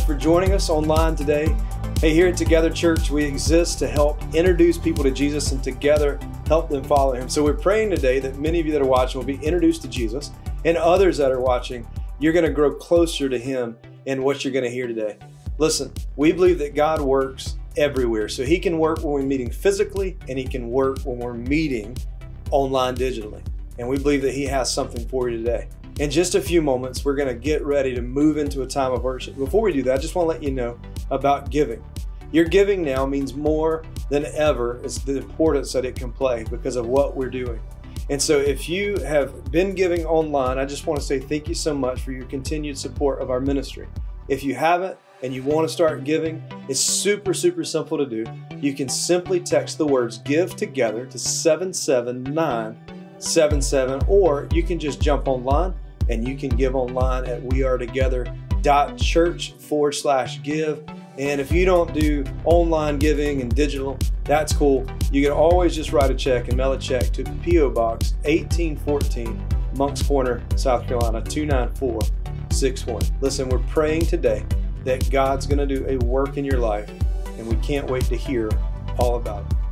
much for joining us online today. Hey, here at Together Church, we exist to help introduce people to Jesus and together help them follow Him. So we're praying today that many of you that are watching will be introduced to Jesus, and others that are watching, you're going to grow closer to Him in what you're going to hear today. Listen, we believe that God works everywhere. So He can work when we're meeting physically, and He can work when we're meeting online digitally. And we believe that He has something for you today. In just a few moments, we're going to get ready to move into a time of worship. Before we do that, I just want to let you know about giving. Your giving now means more than ever. It's the importance that it can play because of what we're doing. And so if you have been giving online, I just want to say thank you so much for your continued support of our ministry. If you haven't and you want to start giving, it's super simple to do. You can simply text the words "Give Together" to 77977, or you can just jump online and you can give online at wearetogether.church/give. And if you don't do online giving and digital, that's cool. You can always just write a check and mail a check to P.O. Box 1814, Monks Corner, South Carolina, 29461. Listen, we're praying today that God's going to do a work in your life, and we can't wait to hear all about it.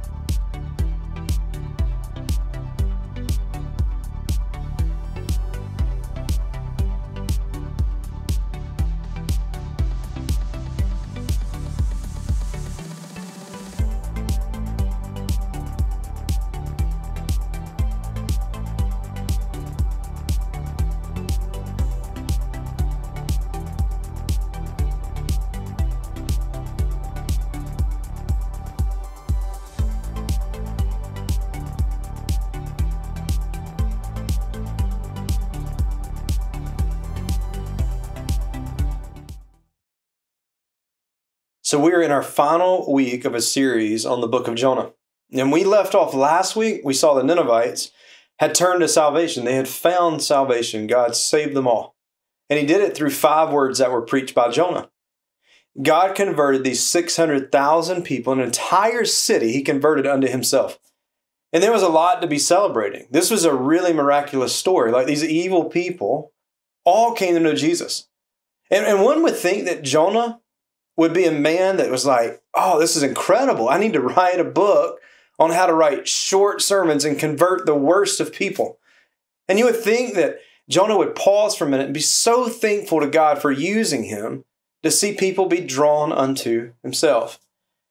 So we're in our final week of a series on the book of Jonah. And we left off last week, we saw the Ninevites had turned to salvation. They had found salvation. God saved them all. And He did it through 5 words that were preached by Jonah. God converted these 600,000 people, an entire city He converted unto Himself. And there was a lot to be celebrating. This was a really miraculous story. Like, these evil people all came to know Jesus. And one would think that Jonah would be a man that was like, oh, this is incredible. I need to write a book on how to write short sermons and convert the worst of people. And you would think that Jonah would pause for a minute and be so thankful to God for using him to see people be drawn unto Himself.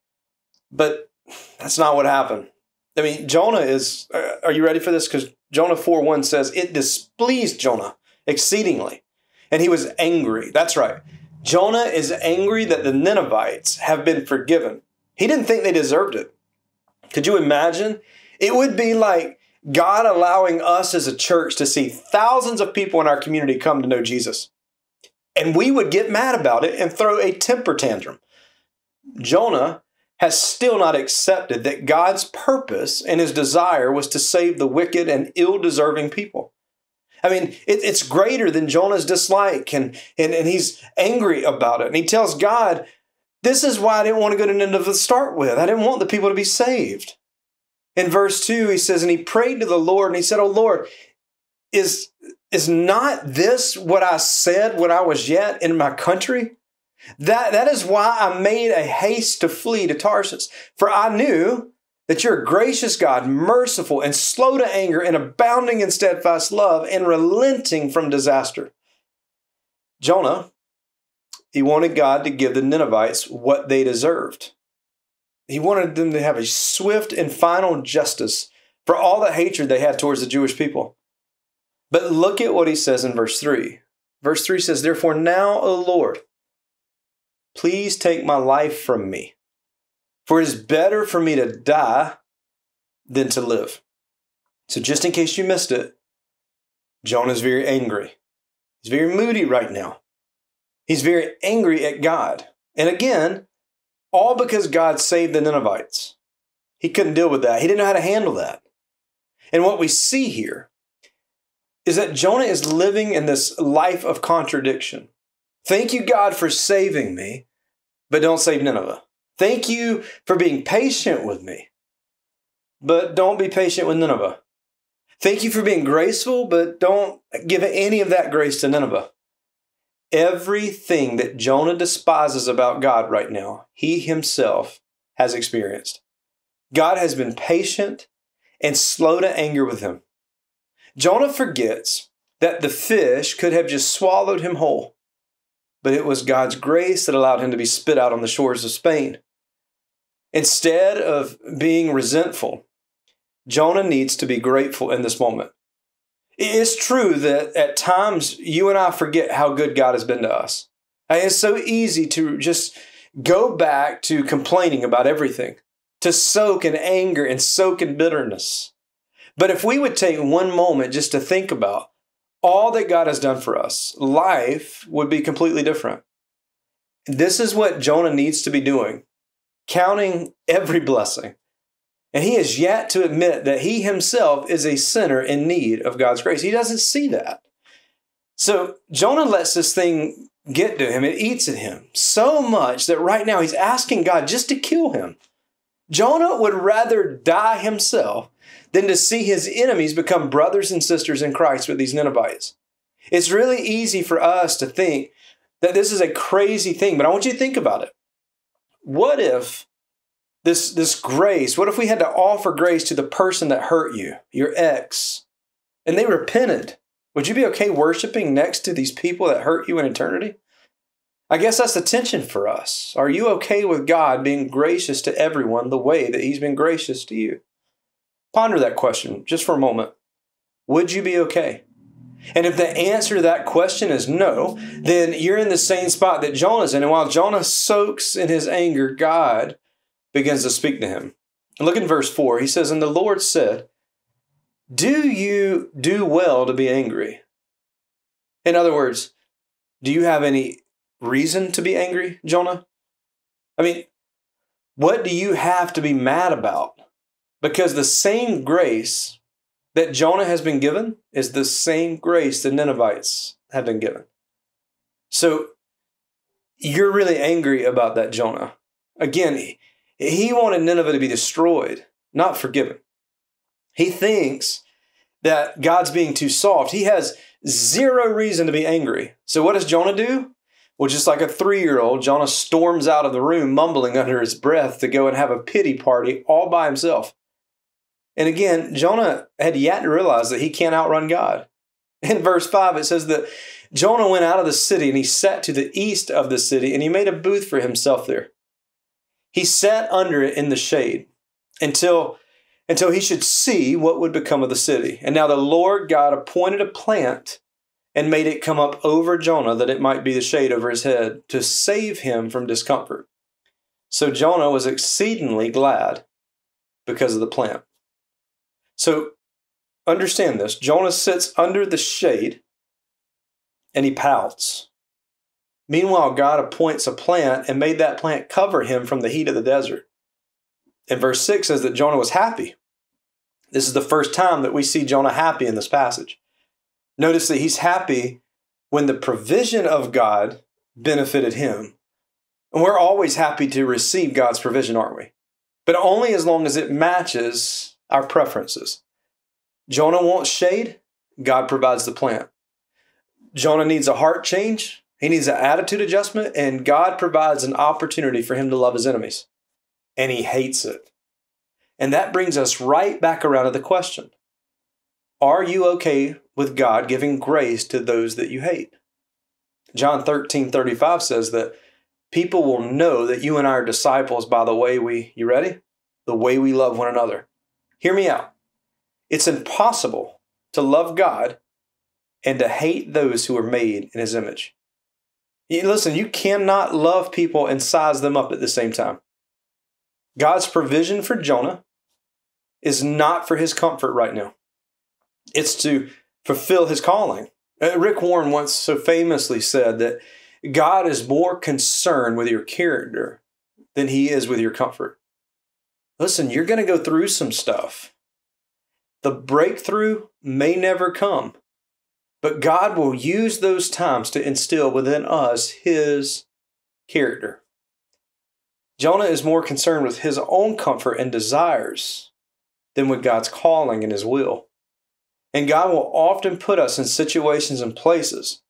But that's not what happened. I mean, Jonah is, are you ready for this? Because Jonah 4:1 says, it displeased Jonah exceedingly, and he was angry. That's right. Jonah is angry that the Ninevites have been forgiven. He didn't think they deserved it. Could you imagine? It would be like God allowing us as a church to see thousands of people in our community come to know Jesus. And we would get mad about it and throw a temper tantrum. Jonah has still not accepted that God's purpose and His desire was to save the wicked and ill-deserving people. I mean, it's greater than Jonah's dislike, and he's angry about it. And he tells God, this is why I didn't want to go to Nineveh to start with. I didn't want the people to be saved. In verse 2, he says, and he prayed to the Lord, and he said, oh Lord, is not this what I said when I was yet in my country? That is why I made a haste to flee to Tarshish. For I knew that You're a gracious God, merciful and slow to anger and abounding in steadfast love and relenting from disaster. Jonah, he wanted God to give the Ninevites what they deserved. He wanted them to have a swift and final justice for all the hatred they had towards the Jewish people. But look at what he says in verse 3. Verse 3 says, therefore now, O Lord, please take my life from me. For it is better for me to die than to live. So just in case you missed it, Jonah's very angry. He's very moody right now. He's very angry at God. And again, all because God saved the Ninevites. He couldn't deal with that. He didn't know how to handle that. And what we see here is that Jonah is living in this life of contradiction. Thank you, God, for saving me, but don't save Nineveh. Thank you for being patient with me, but don't be patient with Nineveh. Thank you for being graceful, but don't give any of that grace to Nineveh. Everything that Jonah despises about God right now, he himself has experienced. God has been patient and slow to anger with him. Jonah forgets that the fish could have just swallowed him whole, but it was God's grace that allowed him to be spit out on the shores of Spain. Instead of being resentful, Jonah needs to be grateful in this moment. It is true that at times you and I forget how good God has been to us. And it's so easy to just go back to complaining about everything, to soak in anger and soak in bitterness. But if we would take one moment just to think about all that God has done for us, life would be completely different. This is what Jonah needs to be doing, counting every blessing. And he has yet to admit that he himself is a sinner in need of God's grace. He doesn't see that. So Jonah lets this thing get to him. It eats at him so much that right now he's asking God just to kill him. Jonah would rather die himself than to see his enemies become brothers and sisters in Christ with these Ninevites. It's really easy for us to think that this is a crazy thing, but I want you to think about it. What if this grace, what if we had to offer grace to the person that hurt you, your ex, and they repented? Would you be okay worshiping next to these people that hurt you in eternity? I guess that's the tension for us. Are you okay with God being gracious to everyone the way that he's been gracious to you? Ponder that question just for a moment. Would you be okay? And if the answer to that question is no, then you're in the same spot that Jonah's in. And while Jonah soaks in his anger, God begins to speak to him. And look in verse 4. He says, "And the Lord said, do you do well to be angry?" In other words, do you have any reason to be angry, Jonah? I mean, what do you have to be mad about? Because the same grace that Jonah has been given is the same grace the Ninevites have been given. So you're really angry about that, Jonah. Again, he wanted Nineveh to be destroyed, not forgiven. He thinks that God's being too soft. He has zero reason to be angry. So what does Jonah do? Well, just like a 3-year-old, Jonah storms out of the room, mumbling under his breath to go and have a pity party all by himself. And again, Jonah had yet to realize that he can't outrun God. In verse 5, it says that Jonah went out of the city and he sat to the east of the city and he made a booth for himself there. He sat under it in the shade until he should see what would become of the city. And now the Lord God appointed a plant and made it come up over Jonah that it might be the shade over his head to save him from discomfort. So Jonah was exceedingly glad because of the plant. So understand this. Jonah sits under the shade and he pouts. Meanwhile, God appoints a plant and made that plant cover him from the heat of the desert. And verse 6 says that Jonah was happy. This is the first time that we see Jonah happy in this passage. Notice that he's happy when the provision of God benefited him. And we're always happy to receive God's provision, aren't we? But only as long as it matches our preferences. Jonah wants shade, God provides the plant. Jonah needs a heart change, he needs an attitude adjustment, and God provides an opportunity for him to love his enemies. And he hates it. And that brings us right back around to the question. Are you okay with God giving grace to those that you hate? John 13:35 says that people will know that you and I are disciples by the way you ready? The way we love one another. Hear me out. It's impossible to love God and to hate those who are made in his image. Listen, you cannot love people and size them up at the same time. God's provision for Jonah is not for his comfort right now. It's to fulfill his calling. Rick Warren once so famously said that God is more concerned with your character than he is with your comfort. Listen, you're going to go through some stuff. The breakthrough may never come, but God will use those times to instill within us his character. Jonah is more concerned with his own comfort and desires than with God's calling and his will. And God will often put us in situations and places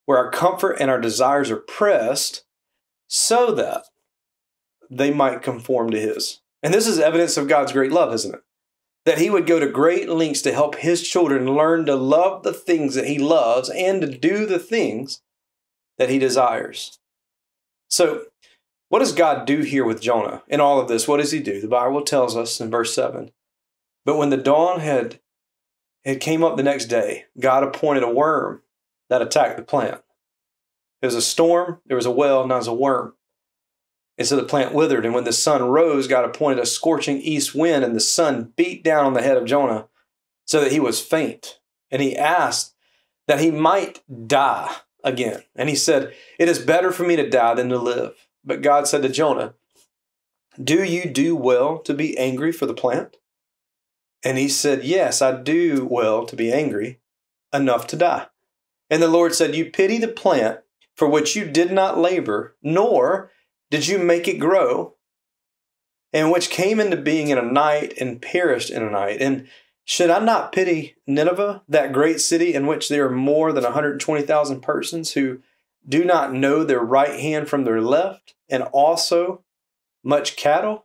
where our comfort and our desires are pressed so that they might conform to His. And this is evidence of God's great love, isn't it? That He would go to great lengths to help His children learn to love the things that He loves and to do the things that He desires. So, what does God do here with Jonah in all of this? What does He do? The Bible tells us in verse 7, but when the dawn had came up the next day, God appointed a worm that attacked the plant. There was a storm, there was a well, now there's a worm. And so the plant withered, and when the sun rose, God appointed a scorching east wind, and the sun beat down on the head of Jonah so that he was faint. And he asked that he might die again. And he said, "It is better for me to die than to live." But God said to Jonah, "Do you do well to be angry for the plant?" And he said, "Yes, I do well to be angry, enough to die." And the Lord said, "You pity the plant for which you did not labor, nor did you make it grow, and which came into being in a night and perished in a night. And should I not pity Nineveh, that great city in which there are more than 120,000 persons who do not know their right hand from their left, and also much cattle?"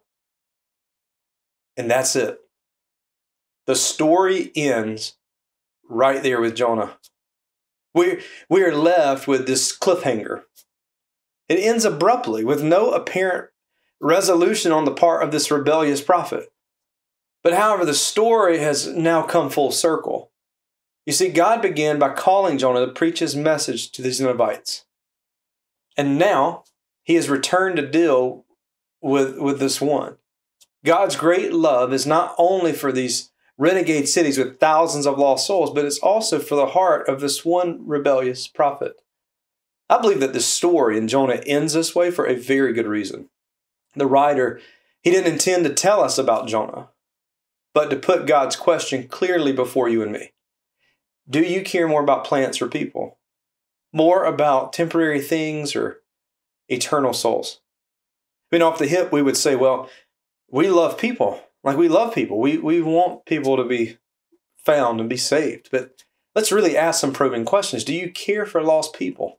And that's it. The story ends right there with Jonah. We are left with this cliffhanger. It ends abruptly with no apparent resolution on the part of this rebellious prophet. But however, the story has now come full circle. You see, God began by calling Jonah to preach His message to these Ninevites. And now He has returned to deal with this one. God's great love is not only for these renegade cities with thousands of lost souls, but it's also for the heart of this one rebellious prophet. I believe that this story in Jonah ends this way for a very good reason. The writer, he didn't intend to tell us about Jonah, but to put God's question clearly before you and me. Do you care more about plants or people? More about temporary things or eternal souls? Off the hip, we would say, well, we love people. Like, we love people. We want people to be found and be saved. But let's really ask some probing questions. Do you care for lost people?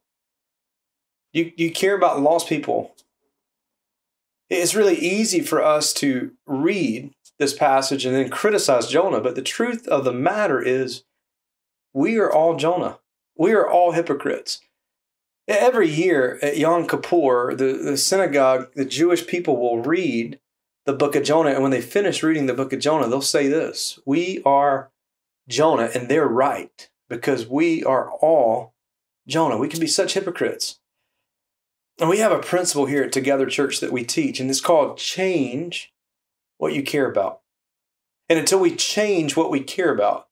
Do you care about lost people? It's really easy for us to read this passage and then criticize Jonah. But the truth of the matter is, we are all Jonah. We are all hypocrites. Every year at Yom Kippur, the synagogue, the Jewish people will read the book of Jonah. And when they finish reading the book of Jonah, they'll say this: "We are Jonah," and they're right, because we are all Jonah. We can be such hypocrites. And we have a principle here at Together Church that we teach, and it's called change what you care about. And until we change what we care about,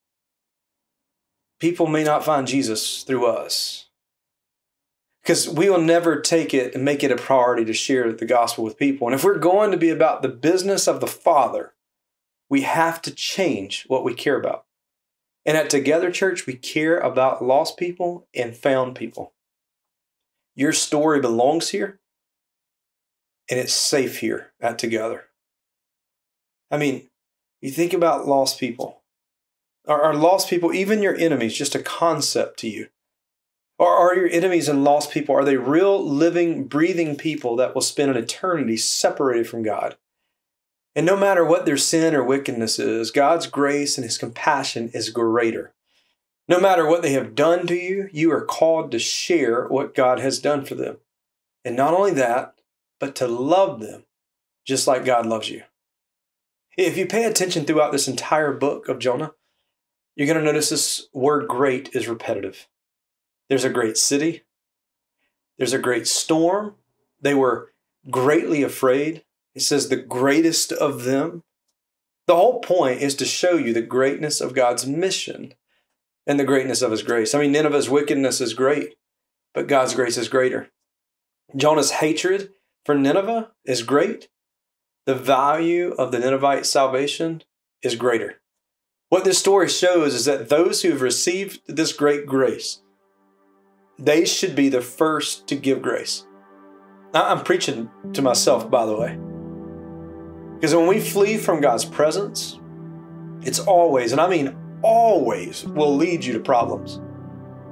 people may not find Jesus through us. Because we will never take it and make it a priority to share the gospel with people. And if we're going to be about the business of the Father, we have to change what we care about. And at Together Church, we care about lost people and found people. Your story belongs here, and it's safe here at Together. I mean, you think about lost people. Are lost people, even your enemies, just a concept to you? Or are your enemies and lost people, are they real, living, breathing people that will spend an eternity separated from God? And no matter what their sin or wickedness is, God's grace and His compassion is greater. No matter what they have done to you, you are called to share what God has done for them. And not only that, but to love them just like God loves you. If you pay attention throughout this entire book of Jonah, you're going to notice this word "great" is repetitive. There's a great city. There's a great storm. They were greatly afraid. It says the greatest of them. The whole point is to show you the greatness of God's mission and the greatness of His grace. I mean, Nineveh's wickedness is great, but God's grace is greater. Jonah's hatred for Nineveh is great. The value of the Ninevite salvation is greater. What this story shows is that those who have received this great grace, they should be the first to give grace. I'm preaching to myself, by the way. Because when we flee from God's presence, it's always, and I mean always, will lead you to problems.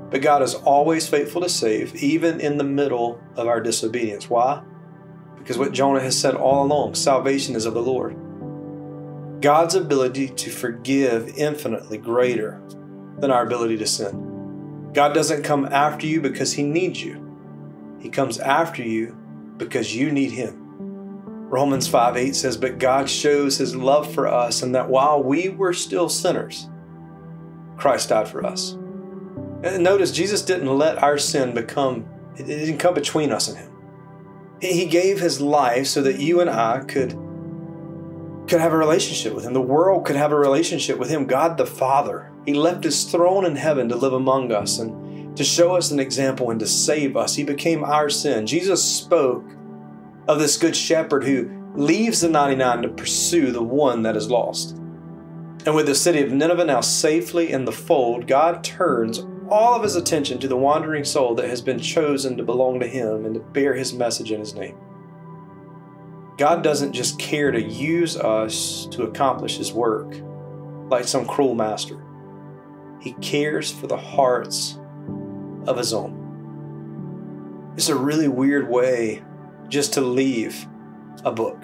But God is always faithful to save, even in the middle of our disobedience. Why? Because what Jonah has said all along, salvation is of the Lord. God's ability to forgive infinitely greater than our ability to sin. God doesn't come after you because He needs you. He comes after you because you need Him. Romans 5:8 says, but God shows His love for us in that while we were still sinners, Christ died for us. And notice, Jesus didn't let our sin it didn't come between us and Him. He gave His life so that you and I could have a relationship with Him. The world could have a relationship with Him. God the Father. He left His throne in heaven to live among us and to show us an example and to save us. He became our sin. Jesus spoke of this good shepherd who leaves the 99 to pursue the one that is lost. And with the city of Nineveh now safely in the fold, God turns all of His attention to the wandering soul that has been chosen to belong to Him and to bear His message in His name. God doesn't just care to use us to accomplish His work like some cruel master. He cares for the hearts of His own. It's a really weird way just to leave a book.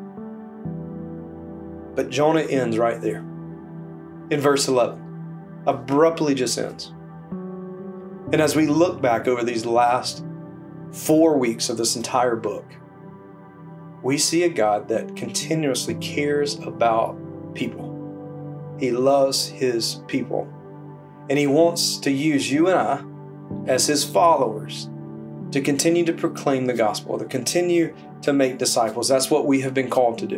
But Jonah ends right there. In verse 11, abruptly just ends. And as we look back over these last 4 weeks of this entire book, we see a God that continuously cares about people. He loves His people. And He wants to use you and I as His followers to continue to proclaim the gospel, to continue to make disciples. That's what we have been called to do.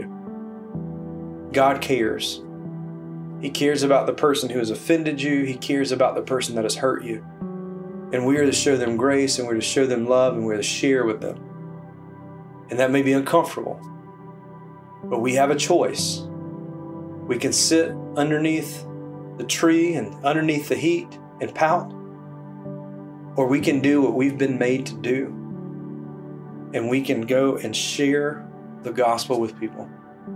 God cares. He cares about the person who has offended you. He cares about the person that has hurt you. And we are to show them grace, and we're to show them love, and we're to share with them. And that may be uncomfortable, but we have a choice. We can sit underneath the tree and underneath the heat and pout, or we can do what we've been made to do, and we can go and share the gospel with people.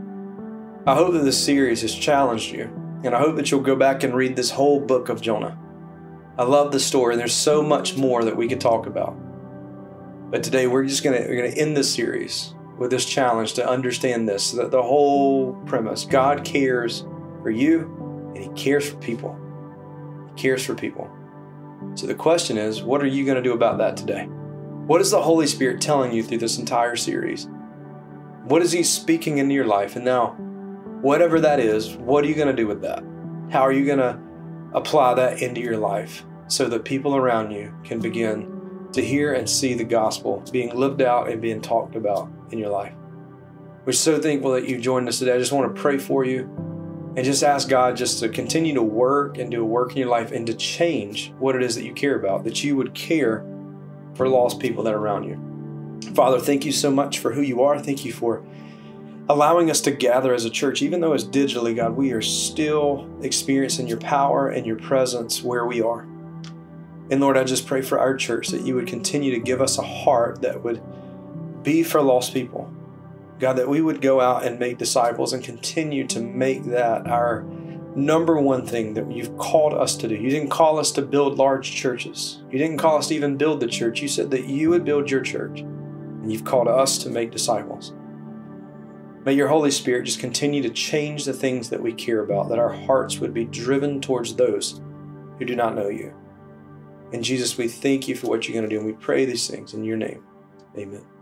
I hope that this series has challenged you, and I hope that you'll go back and read this whole book of Jonah. I love the story, and there's so much more that we could talk about. But today we're gonna end this series with this challenge to understand this, that the whole premise, God cares for you and He cares for people. He cares for people. So the question is, what are you going to do about that today? What is the Holy Spirit telling you through this entire series? What is He speaking into your life? And now, whatever that is, what are you going to do with that? How are you going to apply that into your life so that people around you can begin to hear and see the gospel being lived out and being talked about in your life? We're so thankful that you joined us today. I just want to pray for you and just ask God just to continue to work and do a work in your life and to change what it is that you care about, that you would care for lost people that are around you. Father, thank you so much for who you are. Thank you for allowing us to gather as a church. Even though it's digitally, God, we are still experiencing your power and your presence where we are. And Lord, I just pray for our church that you would continue to give us a heart that would be for lost people. God, that we would go out and make disciples and continue to make that our number one thing that you've called us to do. You didn't call us to build large churches. You didn't call us to even build the church. You said that you would build your church. And you've called us to make disciples. May your Holy Spirit just continue to change the things that we care about, that our hearts would be driven towards those who do not know you. And Jesus, we thank you for what you're going to do, and we pray these things in your name. Amen.